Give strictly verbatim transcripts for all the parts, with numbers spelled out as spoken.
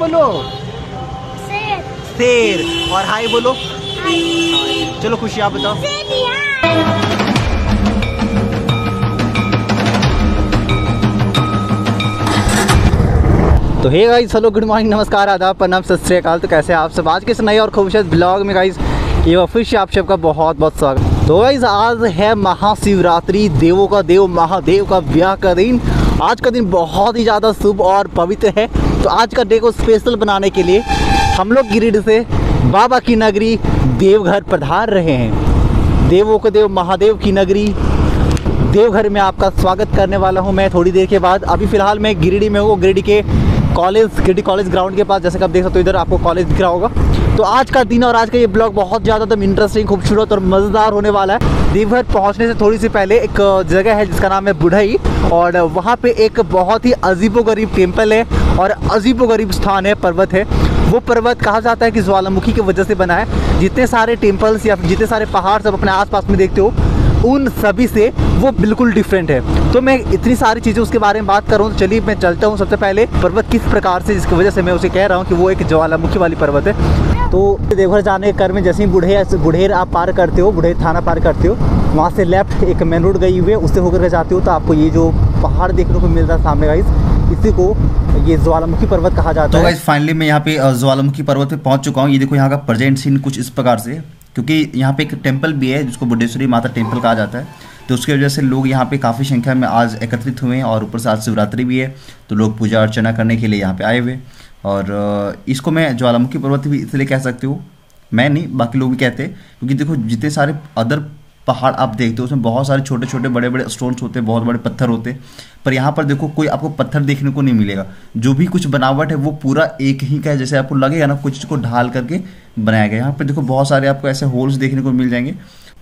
बोलो। शेर। शेर। और हाय बोलो। हाय। चलो खुशी आप बताओ। तो hey guys, hello, good morning, नमस्कार, आदाब, प्रणाम, सत श्री अकाल। तो कैसे आप सब? आज के इस नए और खूबसूरत ब्लॉग में गाइस ये ऑफिशियल आप सबका बहुत बहुत स्वागत। तो गाइस आज है महाशिवरात्रि, देवों का देव महादेव का ब्याह का दिन। आज का दिन बहुत ही ज़्यादा शुभ और पवित्र है। तो आज का डे को स्पेशल बनाने के लिए हम लोग गिरिडीह से बाबा की नगरी देवघर पधार रहे हैं। देवों के देव महादेव की नगरी देवघर में आपका स्वागत करने वाला हूं मैं थोड़ी देर के बाद। अभी फ़िलहाल मैं गिरिडीह में हूँ, गिरिडीह के कॉलेज गिरिडीह कॉलेज ग्राउंड के पास। जैसे कि आप देख सकते हो इधर आपको कॉलेज दिख रहा होगा। तो आज का दिन और आज का ये ब्लॉग बहुत ज़्यादा एकदम इंटरेस्टिंग, खूबसूरत और मज़ेदार होने वाला है। देवघर पहुंचने से थोड़ी सी पहले एक जगह है जिसका नाम है बुढ़ई, और वहाँ पे एक बहुत ही अजीबोगरीब टेम्पल है और अजीबोगरीब स्थान है, पर्वत है। वो पर्वत कहा जाता है कि ज्वालामुखी की वजह से बना है। जितने सारे टेम्पल्स या जितने सारे पहाड़ सब अपने आसपास में देखते हो, उन सभी से वो बिल्कुल डिफरेंट है। तो मैं इतनी सारी चीज़ें उसके बारे में बात कर रहा हूँ। तो चलिए मैं चलता हूँ सबसे पहले पर्वत किस प्रकार से, जिसकी वजह से मैं उसे कह रहा हूँ कि वो एक ज्वालामुखी वाली पर्वत है। तो देवघर जाने के क्रम में जैसे ही बुढ़ेर बुढ़ेर आप पार करते हो, बुढ़ेर थाना पार करते हो, वहाँ से लेफ्ट एक मेन रोड गई हुई है, उससे होकर के जाते हो तो आपको ये जो पहाड़ देखने को मिल रहा है सामने गाइस, इसी को ये ज्वालामुखी पर्वत कहा जाता है। तो गाइस फाइनली मैं यहाँ पे ज्वालामुखी पर्वत पे पहुँच चुका हूँ। ये देखो यहाँ का प्रेजेंट सीन कुछ इस प्रकार से, क्योंकि यहाँ पे एक टेम्पल भी है जिसको बुढ़ेश्वरी माता टेम्पल कहा जाता है। तो उसकी वजह से लोग यहाँ पे काफ़ी संख्या में आज एकत्रित हुए हैं, और ऊपर से आज शिवरात्रि भी है तो लोग पूजा अर्चना करने के लिए यहाँ पे आए हुए। और इसको मैं ज्वालामुखी पर्वत भी इसलिए कह सकती हूँ, मैं नहीं बाकी लोग भी कहते हैं, क्योंकि देखो जितने सारे अदर पहाड़ आप देखते हो उसमें बहुत सारे छोटे छोटे बड़े बड़े स्टोन्स होते हैं, बहुत बड़े पत्थर होते हैं, पर यहाँ पर देखो कोई आपको पत्थर देखने को नहीं मिलेगा। जो भी कुछ बनावट है वो पूरा एक ही का है, जैसे आपको लगेगा ना कुछ को ढाल करके बनाया गया। यहाँ पर देखो बहुत सारे आपको ऐसे होल्स देखने को मिल जाएंगे।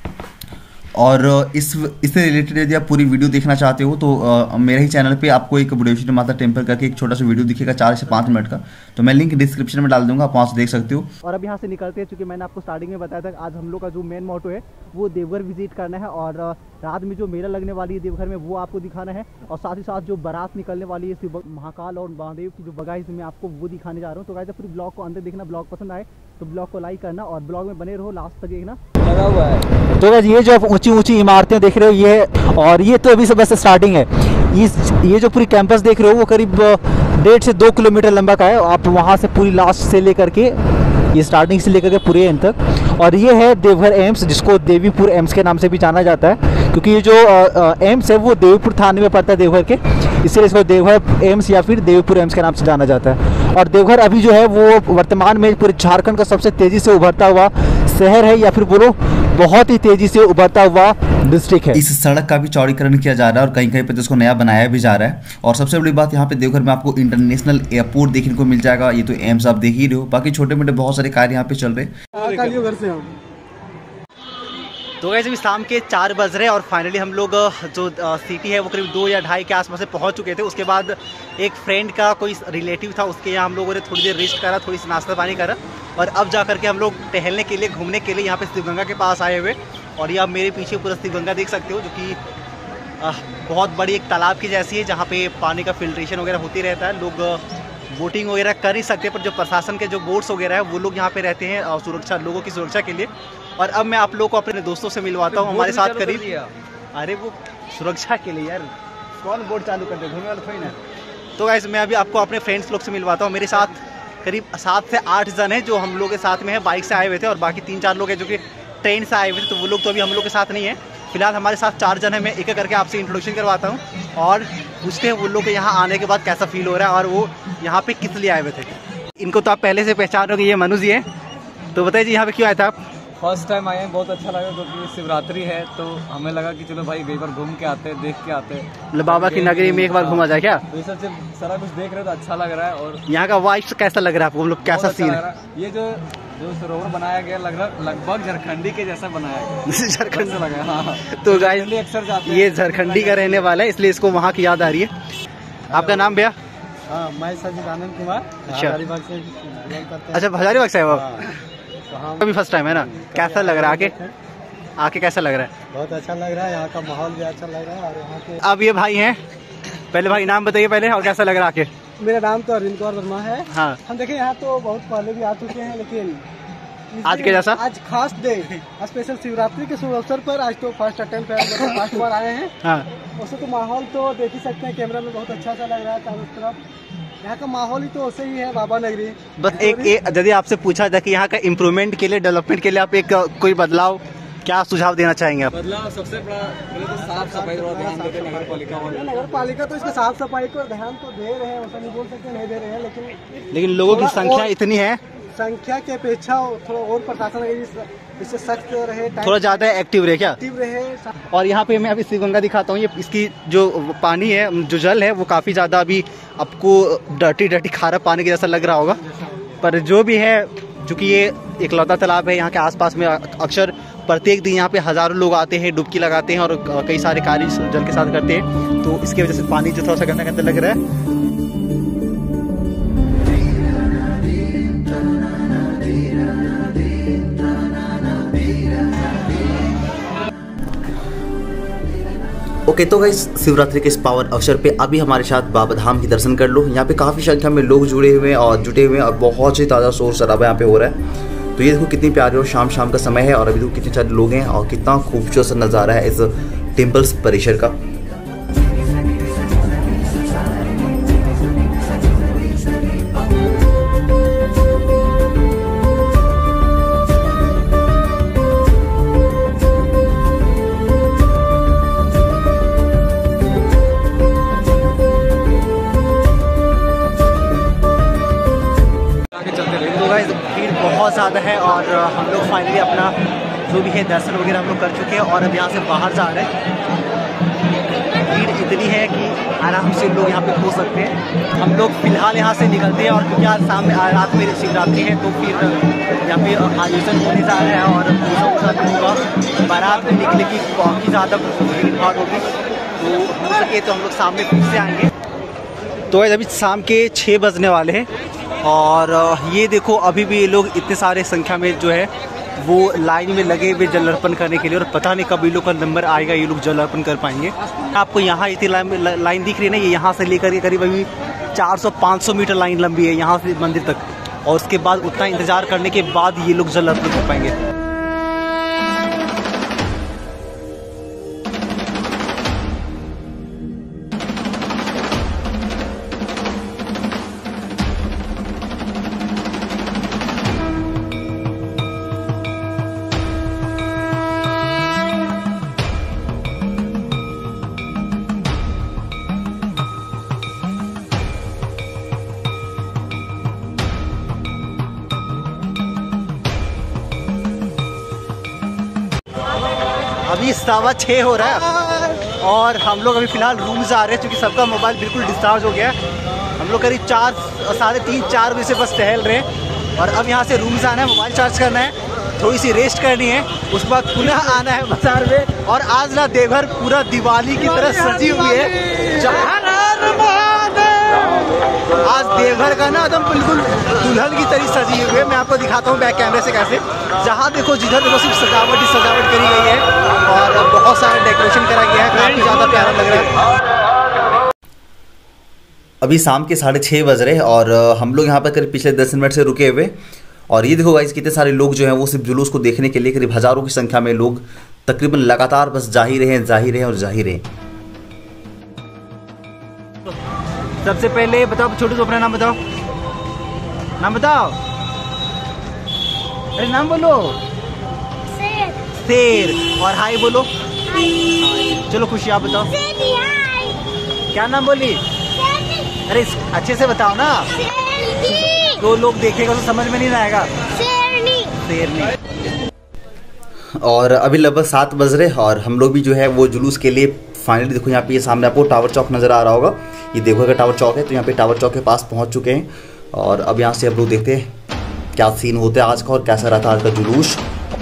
और इस इससे रिलेटेड यदि आप पूरी वीडियो देखना चाहते हो तो आ, मेरे ही चैनल पे आपको एक बुढ़ेश्वरी माता टेम्पल करके एक छोटा सा वीडियो दिखेगा चार से पाँच मिनट का, तो मैं लिंक डिस्क्रिप्शन में डाल दूंगा, आप वहाँ से देख सकते हो। और अब यहाँ से निकलते हैं, क्योंकि मैंने आपको स्टार्टिंग में बताया था आज हम लोग का जो मेन मोटो है वो देवघर विजिट करना है, और रात में जो मेला लगने वाली है देवघर में वो आपको दिखाना है, और साथ ही साथ जो बारात निकलने वाली है शिव महाकाल और महादेव की जो बगाई मैं आपको वो दिखाने जा रहा हूँ। तो गाइस पूरी ब्लॉग को अंदर देखना, ब्लॉग पसंद आए तो ब्लॉग को लाइक करना और ब्लॉग में बने रहो, लास्ट तक देखना लगा हुआ है। तो गाइस ये जो आप ऊंची ऊंची इमारतें देख रहे हो ये, और ये तो अभी से बस स्टार्टिंग है। इस ये जो पूरी कैंपस देख रहे हो वो करीब डेढ़ से दो किलोमीटर लंबा का है। आप वहाँ से पूरी लास्ट से लेकर के, ये स्टार्टिंग से लेकर के पूरे एंड तक। और ये है देवघर एम्स, जिसको देवीपुर एम्स के नाम से भी जाना जाता है, क्योंकि ये जो एम्स है वो देवीपुर थाने में पड़ता है देवघर के, इसलिए इसको देवघर एम्स या फिर देवीपुर एम्स के नाम से जाना जाता है। और देवघर अभी जो है वो वर्तमान में पूरे झारखंड का सबसे तेज़ी से उभरता हुआ शहर है, या फिर बोलो बहुत ही तेज़ी से उभरता हुआ डिस्ट्रिक्ट है। इस सड़क का भी चौड़ीकरण किया जा रहा है और कहीं कहीं पर तो इसको नया बनाया भी जा रहा है। और सबसे बड़ी बात यहाँ पे देवघर में आपको इंटरनेशनल एयरपोर्ट देखने को मिल जाएगा। ये तो एम्स आप देख ही रहे हो, बाकी छोटे मोटे बहुत सारे कार्य यहाँ पे चल रहे हैं। तो वैसे भी शाम के चार बज रहे हैं और फाइनली हम लोग जो सिटी है वो करीब दो या ढाई के आसपास से पहुंच चुके थे। उसके बाद एक फ्रेंड का कोई रिलेटिव था, उसके यहाँ हम लोगों ने थोड़ी देर रेस्ट करा, थोड़ी सी नाश्ता पानी करा, और अब जा करके हम लोग टहलने के लिए, घूमने के लिए यहाँ पे शिवगंगा के पास आए हुए। और ये आप मेरे पीछे पूरा शिवगंगा देख सकते हो, जो कि बहुत बड़ी एक तालाब की जैसी है, जहाँ पे पानी का फिल्ट्रेशन वगैरह होती रहता है। लोग बोटिंग वगैरह कर ही सकते हैं, पर जो प्रशासन के जो बोट्स वगैरह है वो लोग यहाँ पे रहते हैं और सुरक्षा, लोगों की सुरक्षा के लिए। और अब मैं आप लोगों को अपने दोस्तों से मिलवाता हूँ हमारे साथ करीब। अरे वो सुरक्षा के लिए यार, कौन बोट चालू कर दे, घूमने वाला कोई ना। तो गाइस मैं अभी आपको अपने फ्रेंड्स लोग से मिलवाता हूँ। मेरे साथ करीब सात से आठ जन हैं जो हम लोग के साथ में है, बाइक से आए हुए थे, और बाकी तीन चार लोग हैं जो कि ट्रेन से आए हुए थे, तो वो लोग तो अभी हम लोग के साथ नहीं है। फिलहाल हमारे साथ चार जन है। मैं एक एक करके आपसे इंट्रोडक्शन करवाता हूँ और पूछते हैं वो लोग के यहाँ आने के बाद कैसा फील हो रहा है और वो यहाँ पे किस लिए आए हुए थे। इनको तो आप पहले से पहचान रहे हो, ये मनु जी है। तो बताइए जी यहाँ पे क्यों आए थे आप? फर्स्ट टाइम आए हैं, बहुत अच्छा लगा क्योंकि शिवरात्रि है, तो हमें लगा कि चलो भाई एक बार घूम के आते हैं, देख के आते हैं। मतलब बाबा की नगरी में एक बार घूमा जाए क्या? तो ये सब सारा कुछ देख रहे हो तो अच्छा लग रहा है। और यहाँ का वाइब कैसा लग रहा है आपको, मतलब कैसा सीन है? ये जो जो सरोवर बनाया गया लग रहा लगभग झारखंडी के जैसा बनाया गया। झारखंड से लगा। हाँ। तो गाइस अक्सर जाते हैं, ये झारखंडी का रहने वाला है, इसलिए इसको वहाँ की याद आ रही है। आपका नाम भैया? हाँ, मैं सचिन आनंद कुमार, हजारीबाग से बिलोंग करते हैं। अच्छा, हजारीबाग से है वो? तो हम अभी फर्स्ट टाइम है ना, कैसा लग रहा है आके? आके कैसा लग रहा है? बहुत अच्छा लग रहा है, यहाँ का माहौल भी अच्छा लग रहा है। और यहाँ के अब ये भाई हैं, पहले भाई नाम बताइए पहले, और कैसा लग रहा है आके? मेरा नाम तो अरविंद कुमार वर्मा है। हाँ। हम देखें यहाँ तो बहुत पहले भी आ चुके हैं, लेकिन इस आज दिन- के जैसा? आज खास डे स्पेशल शिवरात्रि के शुभ अवसर पर आज तो फर्स्ट अटेम्प्ट है, हम लोग फर्स्ट बार आए हैं। हाँ। वैसे तो माहौल तो देख ही सकते हैं, कैमरा में बहुत अच्छा सा लग रहा है चारों तरफ। यहाँ का माहौल ही तो वैसे ही है, बाबा नगरी। बस एक, एक यदि आपसे पूछा जाए कि यहाँ का इम्प्रूवमेंट के लिए, डेवलपमेंट के लिए आप एक कोई बदलाव, क्या सुझाव देना चाहेंगे आप? बदलाव सबसे बड़ा पहले तो साफ सफाई थोड़ा ध्यान देते नगर पालिका वाले। नगर पालिका तो इसके साफ सफाई को ध्यान तो दे रहे हैं, ऐसा नहीं बोल सकते नहीं दे रहे हैं, लेकिन लेकिन लोगों की थोड़ा संख्या और- इतनी है, संख्या की अपेक्षा थोड़ा और प्रशासन अगर इस- इससे सख्त रहे, टाइम थोड़ा ज्यादा एक्टिव रहे क्या? एक्टिव रहे। और यहाँ पे मैं अभी शिवगंगा दिखाता हूँ। ये इसकी जो पानी है, जो जल है, वो काफ़ी ज़्यादा अभी आपको डर्टी डर्टी खारा पानी के जैसा लग रहा होगा, पर जो भी है, चूँकि ये इकलौता तालाब है यहाँ के आसपास में, अक्सर प्रत्येक दिन यहाँ पे हज़ारों लोग आते हैं, डुबकी लगाते हैं और कई सारे कार्य जल के साथ करते हैं, तो इसकी वजह से पानी जो थोड़ा सा गंदा गंदा लग रहा है। ओके okay, तो गाइस शिवरात्रि के इस पावन अवसर पे अभी हमारे साथ बाबा धाम के दर्शन कर लो। यहाँ पे काफ़ी संख्या में लोग जुड़े हुए हैं और जुटे हुए हैं और बहुत ही ताज़ा शोर शराबा यहाँ पे हो रहा है। तो ये देखो कितनी प्यारी और शाम शाम का समय है और अभी देखो कितने सारे लोग हैं और कितना खूबसूरत नज़ारा है इस टेम्पल्स परिसर का। भीड़ बहुत ज़्यादा है और हम लोग फाइनली अपना जो भी है दर्शन वगैरह हम लोग कर चुके हैं और अब यहाँ से बाहर जा रहे हैं। भीड़ इतनी है कि आराम से लोग यहाँ पे खो सकते हैं। हम लोग फिलहाल यहाँ से निकलते हैं और क्योंकि आज शाम में रात में शिवरात्रि है तो फिर यहाँ पे आयोजन होने जा रहा है और पूजा वूजा होगा। बारात में निकले की काफ़ी ज़्यादा भीड़ भाड़ होगी, तो हो सके तो हम लोग सामने फिर से आएंगे। तो अभी शाम के छः बजने वाले हैं और ये देखो अभी भी ये लोग इतने सारे संख्या में जो है वो लाइन में लगे हुए जल अर्पण करने के लिए, और पता नहीं कब ये लोग का नंबर आएगा, ये लोग जल अर्पण कर पाएंगे। आपको यहाँ इतनी लाइन लाइन दिख रही है ना, ये यहाँ से लेकर के करीब अभी चार सौ पाँच सौ मीटर लाइन लंबी है यहाँ से मंदिर तक, और उसके बाद उतना इंतजार करने के बाद ये लोग जल अर्पण कर पाएंगे। अभी सवा छः हो रहा है और हम लोग अभी फ़िलहाल रूम जा रहे हैं क्योंकि सबका मोबाइल बिल्कुल डिस्चार्ज हो गया है। हम लोग करीब चार साढ़े तीन चार बजे से बस टहल रहे हैं और अब यहाँ से रूम जाना है, मोबाइल चार्ज करना है, थोड़ी सी रेस्ट करनी है, उसके बाद पुनः आना है बाजार में। और आज ना देवघर पूरा दिवाली की तरह सजी हुई है। आज देवघर का ना एकदम बिल्कुल दुल्हन की तरह सजी हुई है। मैं आपको दिखाता हूँ बैक कैमरे से कैसे, जहाँ देखो जिधर देखो सिर्फ सजावट ही सजावट करी गई है और बहुत सारा डेकोरेशन करा गया है, काफ़ी ज़्यादा प्यारा लग रहा है। अभी शाम के साढ़े छः बज रहे और हम लोग यहाँ पर करीब पिछले दस मिनट से रुके हुए, और ये देखो गाइस कितने सारे लोग जो हैं वो सिर्फ जुलूस को देखने के लिए करीब हज़ारों की संख्या में लोग तकरीबन लगातार बस जा ही रहे हैं जा ही रहे हैं और जा ही रहे हैं। सबसे पहले बताओ छोटू, तो अपना नाम बताओ, नाम बताओ, अरे नाम बोलो। शेर। शेर। और हाय बोलो। हाय। चलो खुशी आप बताओ। शेरनी, हाय। क्या नाम बोली? शेरनी। अरे अच्छे से बताओ ना, शेरनी। दो लोग देखेगा तो समझ में नहीं आएगा। शेरनी। शेरनी। और अभी लगभग सात बज रहे और हम लोग भी जो है वो जुलूस के लिए फाइनली देखो यहाँ पे ये सामने आपको टावर चौक नज़र आ रहा होगा, ये देखो का टावर चौक है, तो यहाँ पे टावर चौक के पास पहुँच चुके हैं और अब यहाँ से हम लोग देखते हैं क्या सीन होता है आज का और कैसा रहता है आज का जुलूस।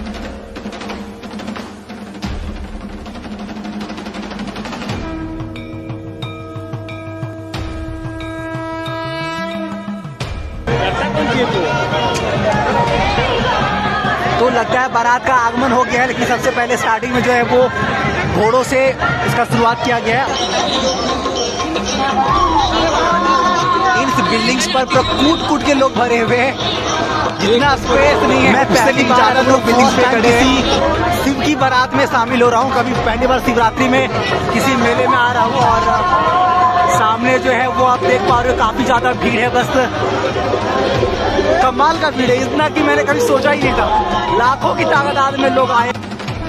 तो लगता है बारात का आगमन हो गया है, लेकिन सबसे पहले स्टार्टिंग में जो है वो घोड़ों से इसका शुरुआत किया गया है। इन बिल्डिंग्स पर पूरा कूट कूट के लोग भरे हुए हैं, जितना स्पेस नहीं है। मैं पहली बार लोग बिल्डिंग्स पे खड़े हैं। शिव की बारात में शामिल हो रहा हूँ, कभी पहली बार शिवरात्रि में किसी मेले में आ रहा हूँ। और सामने जो है वो आप देख पा रहे हो काफी ज्यादा भीड़ है, बस कमाल का भीड़ है, इतना कि मैंने कभी सोचा ही नहीं था। लाखों की तादाद में लोग आए।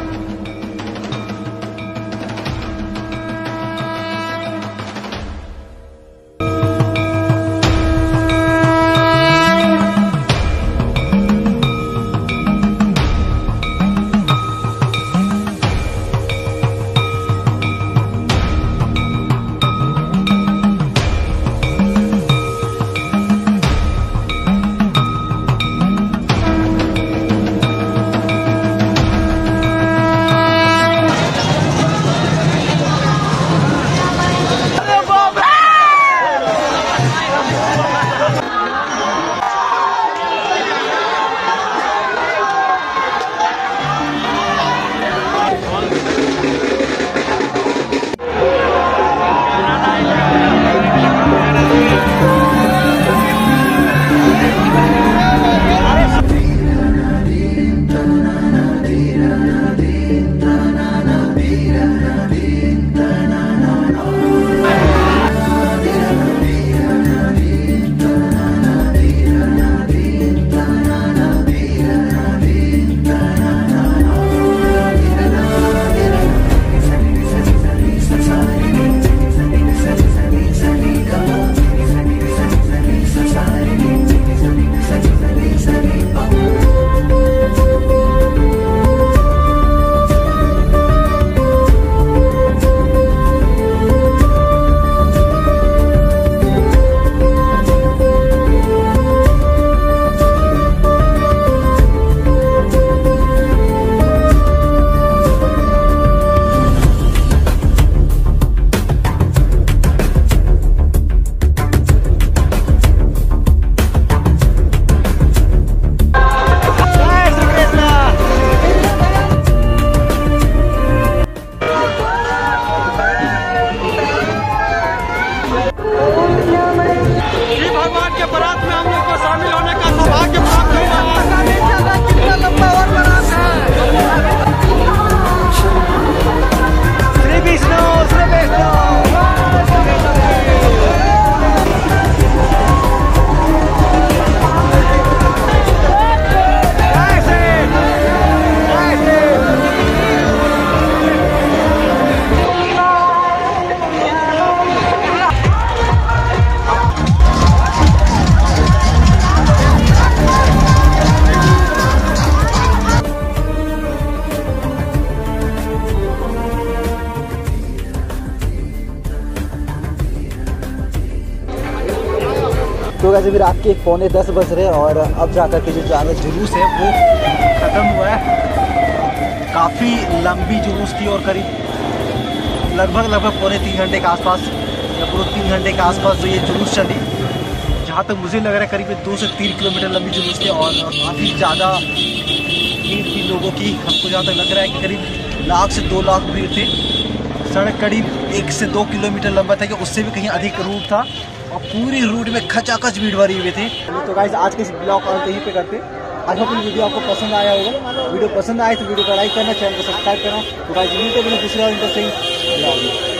तो वैसे भी रात के पौने दस बज रहे हैं और अब जाकर के जो ज़्यादा जुलूस है वो ख़त्म हुआ है। काफ़ी लंबी जुलूस थी और करीब लगभग लगभग पौने तीन घंटे के आसपास या पूरे तीन घंटे के आसपास जो ये जुलूस चली, जहाँ तक मुझे लग रहा है करीब दो से तीन किलोमीटर लंबी जुलूस थी और काफ़ी ज़्यादा भीड़ थी लोगों की। हमको जहाँ तक लग रहा है कि करीब लाख से दो लाख भीड़ थे। सड़क करीब एक से दो किलोमीटर लंबा था कि उससे भी कहीं अधिक रूट था और पूरी रूट में खचाखच भीड़ भरी हुई थी। तो गाइस आज के इस ब्लॉग और यहीं पे करते। आज होप वीडियो आपको पसंद आया होगा। वीडियो पसंद आए तो वीडियो को लाइक करना, चैनल को सब्सक्राइब करना। तो गाइस मिलते हैं दूसरे और इंटरेस्टिंग ब्लॉग में।